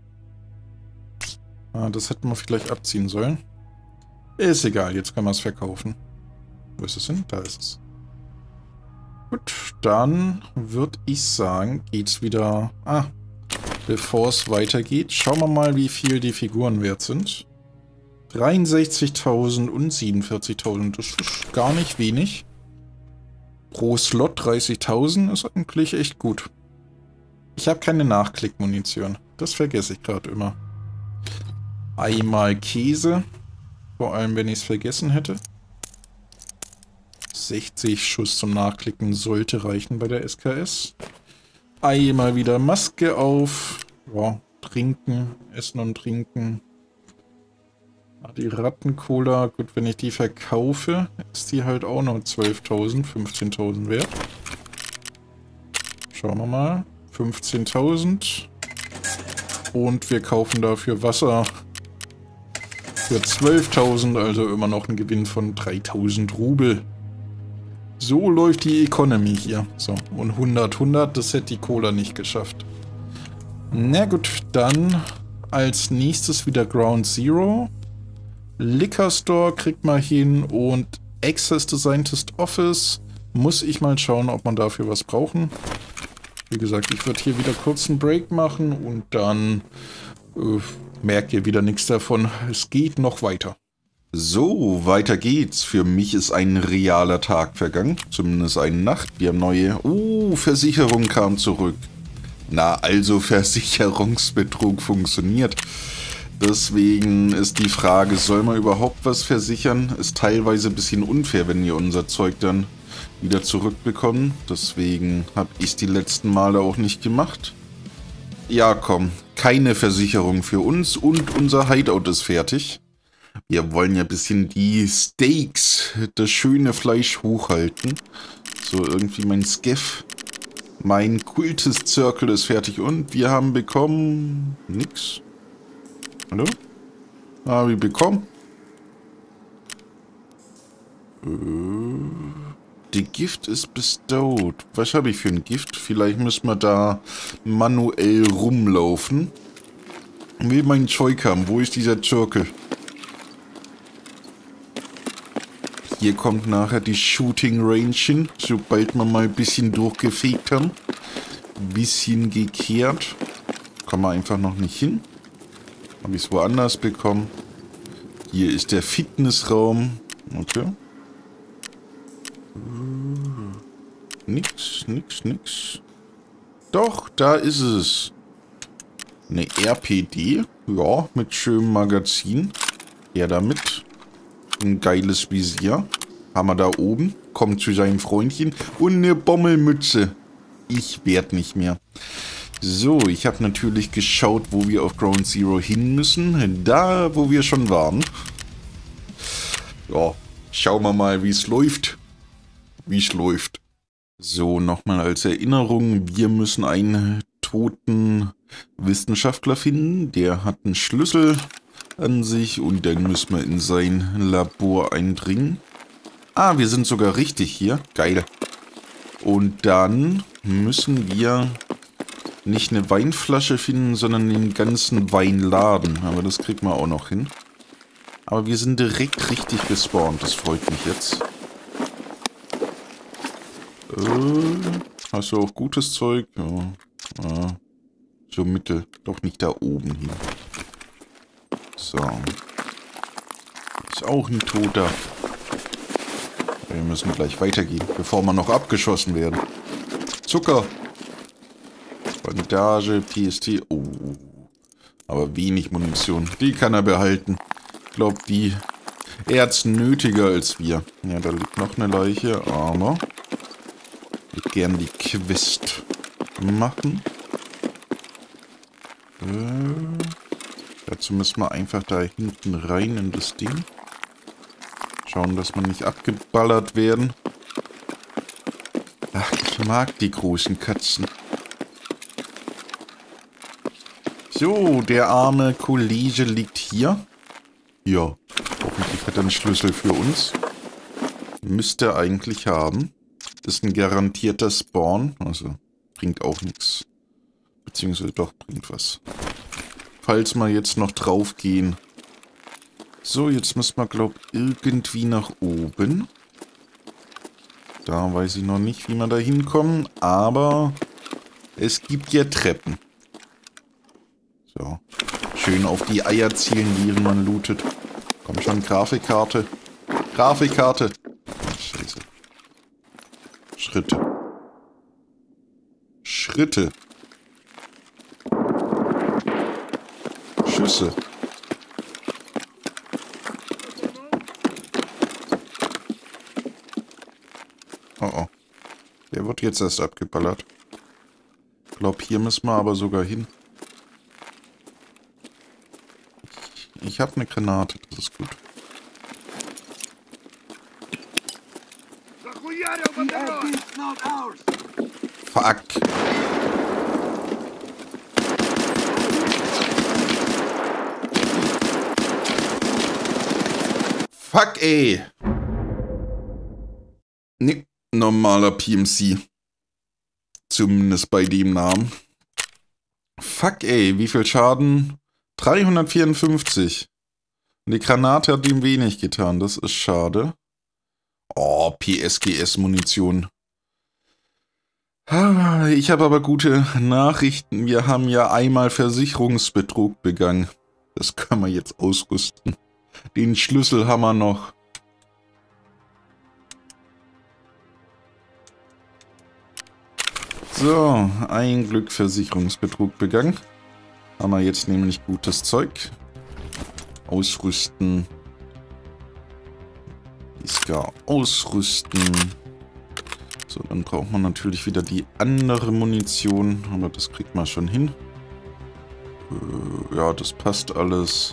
Speaker 1: Ah, das hätten wir vielleicht abziehen sollen. Ist egal, jetzt können wir es verkaufen. Wo ist es hin? Da ist es. Gut, dann würde ich sagen, geht's wieder... Ah, bevor es weitergeht, schauen wir mal, wie viel die Figuren wert sind. dreiundsechzigtausend und siebenundvierzigtausend, das ist gar nicht wenig. Pro Slot dreißigtausend ist eigentlich echt gut. Ich habe keine Nachklickmunition. Das vergesse ich gerade immer. Einmal Käse. Vor allem, wenn ich es vergessen hätte. sechzig Schuss zum Nachklicken sollte reichen bei der S K S. Einmal wieder Maske auf. Ja, trinken, essen und trinken. Die Rattencola, gut, wenn ich die verkaufe, ist die halt auch noch zwölftausend, fünfzehntausend wert. Schauen wir mal. fünfzehntausend. Und wir kaufen dafür Wasser für zwölftausend, also immer noch ein Gewinn von dreitausend Rubel. So läuft die Economy hier. So, und hundert, hundert, das hätte die Cola nicht geschafft. Na gut, dann als nächstes wieder Ground Zero. Liquor Store kriegt man hin und Access to Scientist Office. Muss ich mal schauen, ob man dafür was brauchen. Wie gesagt, ich würde hier wieder kurz einen Break machen und dann äh, merkt ihr wieder nichts davon. Es geht noch weiter. So, weiter geht's. Für mich ist ein realer Tag vergangen. Zumindest eine Nacht. Wir haben neue... Oh, Versicherung kam zurück. Na, also Versicherungsbetrug funktioniert. Deswegen ist die Frage, soll man überhaupt was versichern? Ist teilweise ein bisschen unfair, wenn wir unser Zeug dann wieder zurückbekommen. Deswegen habe ich es die letzten Male auch nicht gemacht. Ja, komm, keine Versicherung für uns und unser Hideout ist fertig. Wir wollen ja ein bisschen die Steaks, das schöne Fleisch hochhalten. So, irgendwie mein Skeff, mein Kultist-Circle ist fertig und wir haben bekommen... nix. Hallo? Ah, wir bekommen... Äh, die Gift ist bestowed. Was habe ich für ein Gift? Vielleicht müssen wir da manuell rumlaufen. Ich will meinen Zeug haben. Wo ist dieser Circle? Hier kommt nachher die Shooting Range hin, sobald wir mal ein bisschen durchgefegt haben. Ein bisschen gekehrt. Kann man einfach noch nicht hin. Habe ich es woanders bekommen. Hier ist der Fitnessraum. Okay. Nix, nix, nix. Doch, da ist es. Eine R P D. Ja, mit schönem Magazin. Ja, damit. Ein geiles Visier. Haben wir da oben. Kommt zu seinem Freundchen. Und eine Bommelmütze. Ich werd nicht mehr. So, ich habe natürlich geschaut, wo wir auf Ground Zero hin müssen. Da, wo wir schon waren. Ja, schauen wir mal, wie es läuft. Wie es läuft. So, nochmal als Erinnerung. Wir müssen einen toten Wissenschaftler finden. Der hat einen Schlüssel an sich und dann müssen wir in sein Labor eindringen. Ah, wir sind sogar richtig hier. Geil. Und dann müssen wir nicht eine Weinflasche finden, sondern den ganzen Weinladen. Aber das kriegt man auch noch hin. Aber wir sind direkt richtig gespawnt. Das freut mich jetzt. Äh, hast du auch gutes Zeug? Ja. ja. So mittel. Doch nicht da oben hin. So. Ist auch ein Toter. Wir müssen gleich weitergehen, bevor wir noch abgeschossen werden. Zucker. Bandage, P S T. Oh. Aber wenig Munition. Die kann er behalten. Ich glaube, die... Er hat's nötiger als wir. Ja, da liegt noch eine Leiche, aber... Ich hätte gern die Quest. machen. Äh, dazu müssen wir einfach da hinten rein in das Ding. Schauen, dass wir nicht abgeballert werden. Ach, ich mag die großen Katzen. So, der arme Kollege liegt hier. Ja, hoffentlich hat er einen Schlüssel für uns. Müsste er eigentlich haben. Ist ein garantierter Spawn. Also, bringt auch nichts. Beziehungsweise doch, bringt was. Falls wir jetzt noch drauf gehen. So, jetzt müssen wir, glaube ich, irgendwie nach oben. Da weiß ich noch nicht, wie wir da hinkommen. Aber es gibt ja Treppen. So. Schön auf die Eier zielen, während man lootet. Komm schon, Grafikkarte. Grafikkarte. Scheiße. Schritte. Schritte. Schüsse. Oh oh. Der wird jetzt erst abgeballert. Ich glaube, hier müssen wir aber sogar hin. Ich habe eine Granate, das ist gut. Fuck. Fuck, ey. Ne, normaler P M C. Zumindest bei dem Namen. Fuck, ey, wie viel Schaden? dreihundertvierundfünfzig. Und die Granate hat ihm wenig getan, das ist schade. Oh, P S G S-Munition. Ich habe aber gute Nachrichten. Wir haben ja einmal Versicherungsbetrug begangen. Das können wir jetzt ausrüsten. Den Schlüssel haben wir noch. So, ein Glück Versicherungsbetrug begangen. Haben wir jetzt nämlich gutes Zeug. Ausrüsten. Iska ausrüsten. So, dann braucht man natürlich wieder die andere Munition. Aber das kriegt man schon hin. Äh, ja, das passt alles.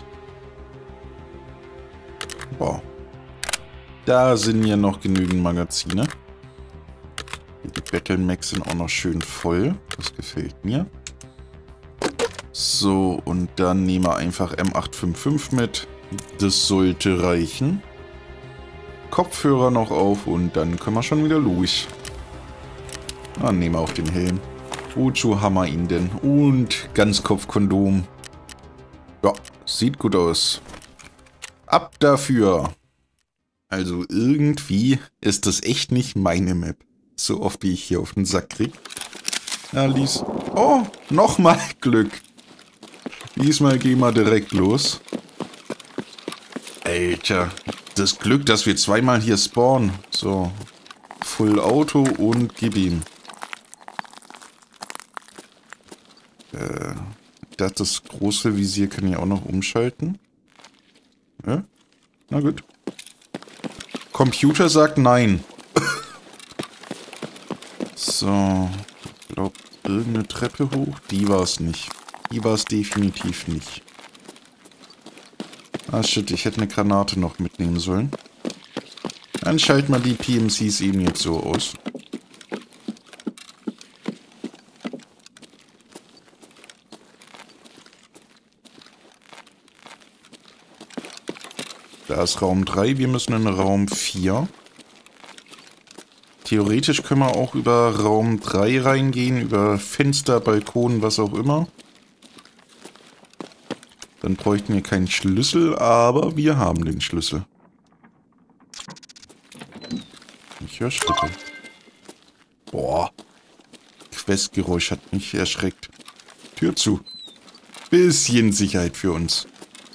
Speaker 1: Boah. Da sind ja noch genügend Magazine. Die Battle-Max sind auch noch schön voll. Das gefällt mir. So, und dann nehmen wir einfach M acht fünf fünf mit. Das sollte reichen. Kopfhörer noch auf und dann können wir schon wieder los. Dann nehmen wir auch den Helm. Wozu haben wir ihn denn? Und Ganzkopfkondom. Ja, sieht gut aus. Ab dafür. Also irgendwie ist das echt nicht meine Map. So oft wie ich hier auf den Sack krieg. Ja, Lies. Oh, nochmal Glück. Diesmal gehen wir direkt los. Alter, das Glück, dass wir zweimal hier spawnen. So, Full Auto und gib ihm. Äh, das, das große Visier kann ich auch noch umschalten. Ja? Na gut. Computer sagt nein. So, ich glaube, irgendeine Treppe hoch. Die war es nicht. Die war es definitiv nicht. Ah shit, ich hätte eine Granate noch mitnehmen sollen. Dann schalten wir die P M Cs eben jetzt so aus. Da ist Raum drei, wir müssen in Raum vier. Theoretisch können wir auch über Raum drei reingehen, über Fenster, Balkon, was auch immer. Dann bräuchten wir keinen Schlüssel, aber wir haben den Schlüssel. Ich höre Schritte. Boah. Questgeräusch hat mich erschreckt. Tür zu. Bisschen Sicherheit für uns.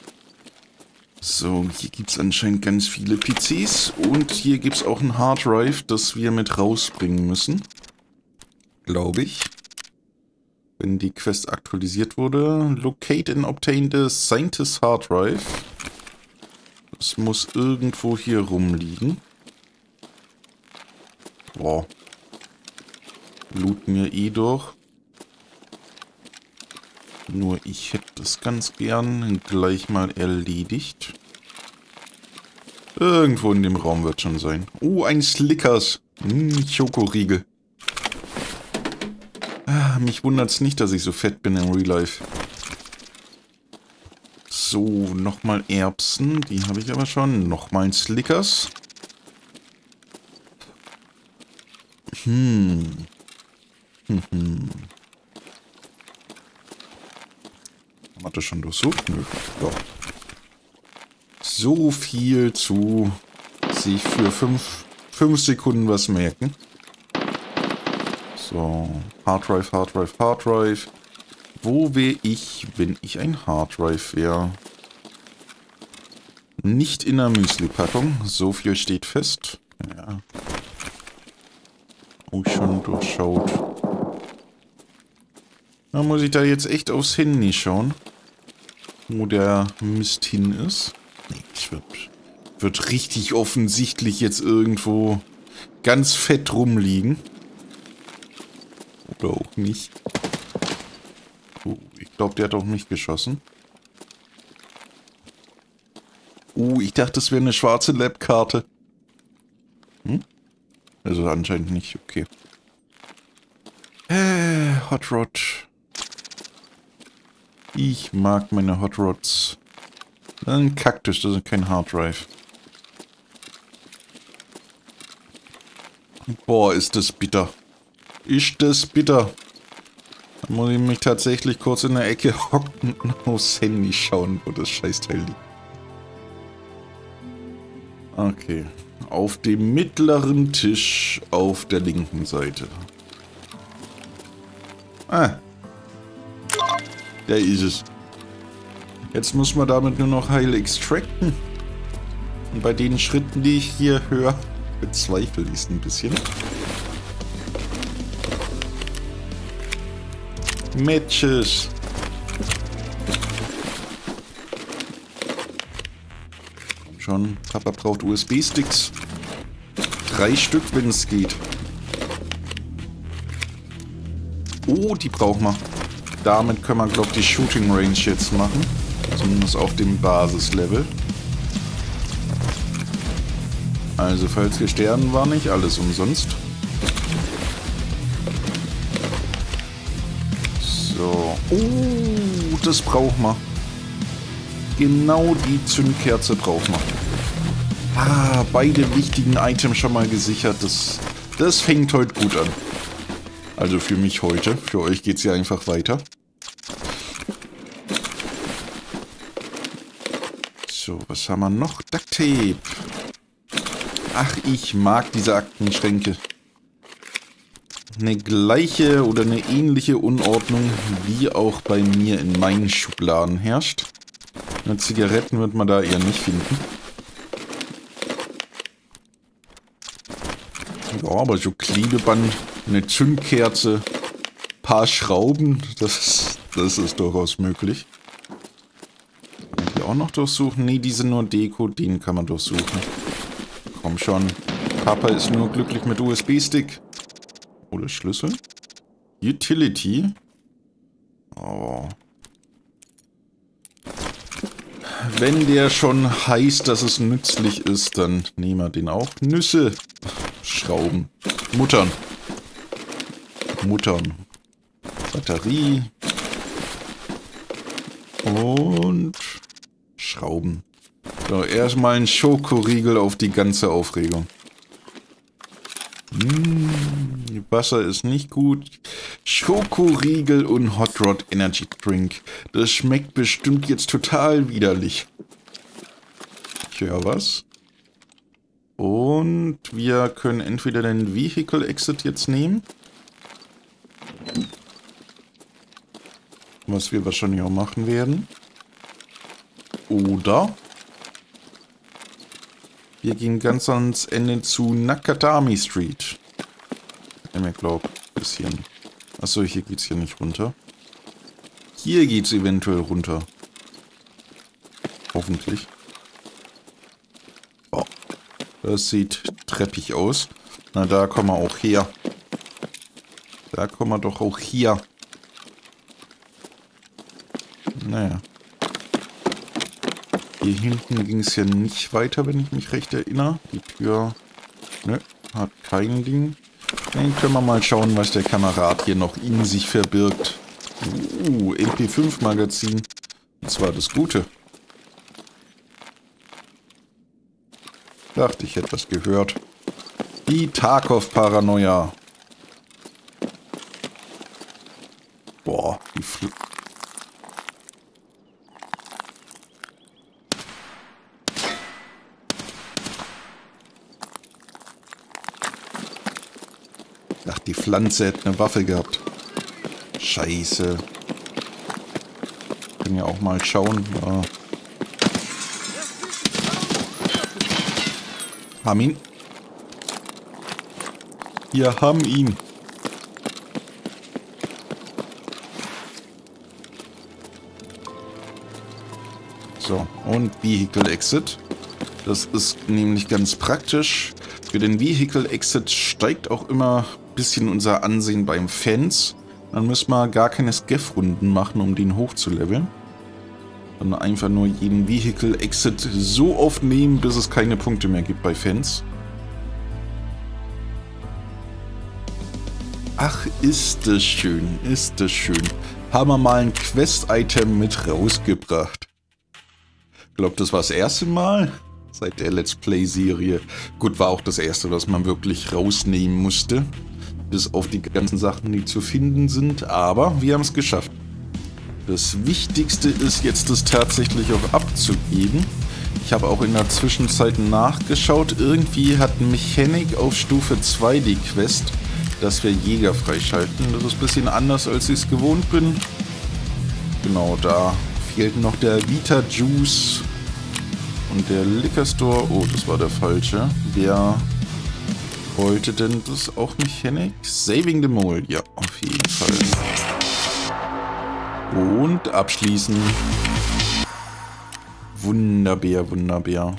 Speaker 1: So, hier gibt es anscheinend ganz viele P Cs. Und hier gibt es auch ein Hard Drive, das wir mit rausbringen müssen. Glaube ich. Wenn die Quest aktualisiert wurde. Locate and obtain the Scientist Hard Drive. Das muss irgendwo hier rumliegen. Boah. Looten wir eh durch. Nur ich hätte das ganz gern gleich mal erledigt. Irgendwo in dem Raum wird schon sein. Oh, ein Slickers. Hm, Schokoriegel. Ah, mich wundert es nicht, dass ich so fett bin in Real Life. So, nochmal Erbsen. Die habe ich aber schon. Nochmal ein Slickers. Hm. Hm, hm. Haben wir das schon durchsucht? Nö. Doch. So viel zu sich für fünf, fünf Sekunden was merken. So, Hard Drive, Hard Drive, Hard Drive. Wo wäre ich, wenn ich ein Hard Drive wäre? Nicht in der Müsli-Packung. So viel steht fest. Ja. Oh, schon durchschaut. Da muss ich da jetzt echt aufs Handy schauen, wo der Mist hin ist. Nee, es wird, wird richtig offensichtlich jetzt irgendwo ganz fett rumliegen. Oder auch nicht. Oh, ich glaube, der hat auch nicht geschossen. Oh, ich dachte, das wäre eine schwarze Lab-Karte. Hm? Also anscheinend nicht, okay. Äh, Hot Rod. Ich mag meine Hot Rods. Ein Kaktus, das ist kein Hard Drive. Boah, ist das bitter. Ist das bitter. Da muss ich mich tatsächlich kurz in der Ecke hocken und aufs Handy schauen, wo das Scheißteil liegt. Okay. Auf dem mittleren Tisch auf der linken Seite. Ah. Da ist es. Jetzt muss man damit nur noch heil extracten. Und bei den Schritten, die ich hier höre, bezweifle ich es ein bisschen. Matches. Komm schon, Papa braucht U S B-Sticks. Drei Stück, wenn es geht. Oh, die brauchen wir. Damit können wir, glaube ich, die Shooting Range jetzt machen. Zumindest auf dem Basislevel. Also, falls wir sterben, war nicht alles umsonst. So. Oh, das brauchen wir. Genau die Zündkerze brauchen wir. Ah, beide wichtigen Items schon mal gesichert. Das, das fängt heute gut an. Also für mich heute. Für euch geht es ja einfach weiter. So, was haben wir noch? Duct Tape. Ach, ich mag diese Aktenschränke. Eine gleiche oder eine ähnliche Unordnung, wie auch bei mir in meinen Schubladen herrscht. Eine Zigaretten wird man da eher nicht finden. Ja, aber so Klebeband, eine Zündkerze, paar Schrauben, das, das ist durchaus möglich. Kann ich die auch noch durchsuchen? Ne, die sind nur Deko, den kann man durchsuchen. Komm schon. Papa ist nur glücklich mit U S B-Stick. Oder Schlüssel? Utility? Oh. Wenn der schon heißt, dass es nützlich ist, dann nehmen wir den auch. Nüsse. Schrauben. Muttern. Muttern. Batterie. Und Schrauben. So, erstmal ein Schokoriegel auf die ganze Aufregung. Mmh, Wasser ist nicht gut. Schokoriegel und Hot Rod Energy Drink. Das schmeckt bestimmt jetzt total widerlich. Ich höre was. Und wir können entweder den Vehicle Exit jetzt nehmen. Was wir wahrscheinlich auch machen werden. Oder wir gehen ganz ans Ende zu Nakatami Street. Ich glaube, bisschen. Achso, hier geht's hier nicht runter. Hier geht's eventuell runter. Hoffentlich. Oh, das sieht treppig aus. Na, da kommen wir auch her. Da kommen wir doch auch hier. Naja. Hier hinten ging es ja nicht weiter, wenn ich mich recht erinnere. Die Tür, ne, hat kein Ding. Dann können wir mal schauen, was der Kamerad hier noch in sich verbirgt. Uh, M P fünf Magazin. Das war das Gute. Dachte, ich hätte was gehört. Die Tarkov-Paranoia. Boah, die Fl Ach, die Pflanze hätte eine Waffe gehabt. Scheiße. Können ja auch mal schauen. Ja. Haben ihn. Wir haben ihn. So, und Vehicle Exit. Das ist nämlich ganz praktisch. Für den Vehicle Exit steigt auch immer ein bisschen unser Ansehen beim Fans. Dann müssen wir gar keine Scav-Runden machen, um den hochzuleveln. Sondern einfach nur jeden Vehicle Exit so oft nehmen, bis es keine Punkte mehr gibt bei Fans. Ach, ist das schön, ist das schön. Haben wir mal ein Quest-Item mit rausgebracht. Ich glaube, das war das erste Mal seit der Let's Play-Serie. Gut, war auch das erste, was man wirklich rausnehmen musste. Bis auf die ganzen Sachen, die zu finden sind. Aber wir haben es geschafft. Das Wichtigste ist jetzt, das tatsächlich auch abzugeben. Ich habe auch in der Zwischenzeit nachgeschaut. Irgendwie hat Mechanic auf Stufe zwei die Quest, dass wir Jäger freischalten. Das ist ein bisschen anders, als ich es gewohnt bin. Genau, da fehlt noch der Vita Juice und der Liquor Store. Oh, das war der falsche. Wer wollte denn das auch Mechanic? Saving the Mole, ja, auf jeden Fall. Und abschließen. Wunderbär, wunderbär.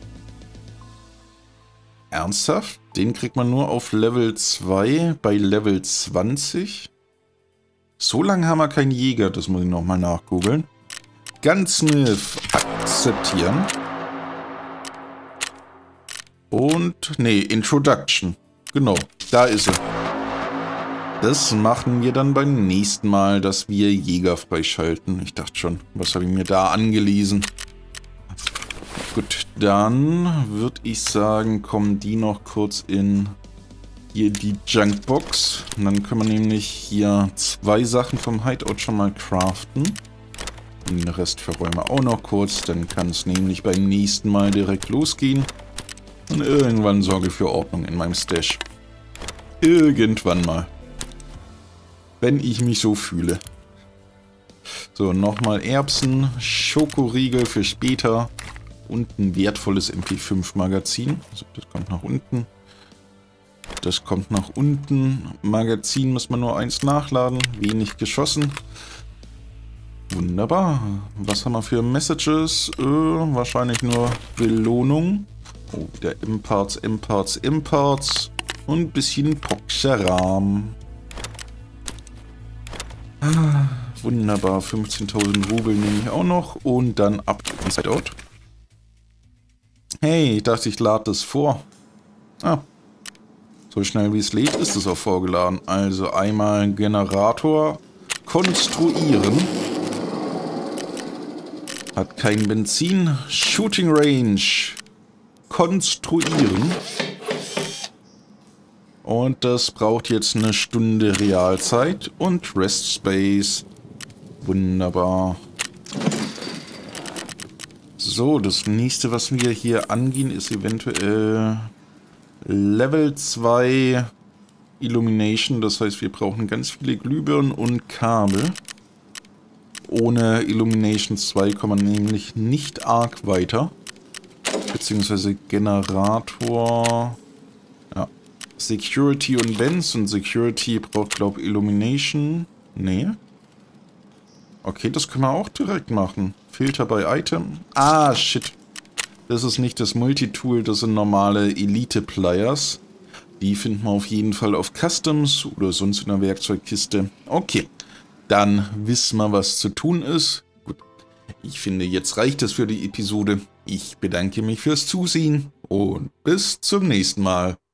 Speaker 1: Ernsthaft? Den kriegt man nur auf Level zwei bei Level zwanzig? So lange haben wir keinen Jäger, das muss ich nochmal nachgoogeln. Gunsmith akzeptieren. Und, nee, Introduction. Genau, da ist er. Das machen wir dann beim nächsten Mal, dass wir Jäger freischalten. Ich dachte schon, was habe ich mir da angelesen? Gut, dann würde ich sagen, kommen die noch kurz in hier die Junkbox. Und dann können wir nämlich hier zwei Sachen vom Hideout schon mal craften. Und den Rest verräumen wir auch noch kurz. Dann kann es nämlich beim nächsten Mal direkt losgehen. Und irgendwann sorge ich für Ordnung in meinem Stash. Irgendwann mal. Wenn ich mich so fühle. So, nochmal Erbsen, Schokoriegel für später und ein wertvolles M P fünf Magazin. Also das kommt nach unten. Das kommt nach unten. Magazin muss man nur eins nachladen. Wenig geschossen. Wunderbar. Was haben wir für Messages? Äh, wahrscheinlich nur Belohnung. Oh, wieder Imports, Imports, Imports. Und ein bisschen Poxeram. Ah, wunderbar. fünfzehntausend Rubel nehme ich auch noch. Und dann ab ins Hideout. Hey, ich dachte, ich lade das vor. Ah. So schnell wie es lädt, ist es auch vorgeladen. Also einmal Generator konstruieren. Hat kein Benzin. Shooting Range konstruieren. Und das braucht jetzt eine Stunde Realzeit und Rest Space. Wunderbar. So, das nächste, was wir hier angehen, ist eventuell Level zwei Illumination. Das heißt, wir brauchen ganz viele Glühbirnen und Kabel. Ohne Illumination zwei kommen wir nämlich nicht arg weiter. Beziehungsweise Generator. Ja. Security und Vents. Und Security braucht, glaube ich, Illumination. Nee. Okay, das können wir auch direkt machen. Filter bei Item. Ah, shit. Das ist nicht das Multitool, das sind normale Elite-Pliers. Die finden wir auf jeden Fall auf Customs oder sonst in der Werkzeugkiste. Okay, dann wissen wir, was zu tun ist. Gut, Ich finde, jetzt reicht es für die Episode. Ich bedanke mich fürs Zusehen und bis zum nächsten Mal.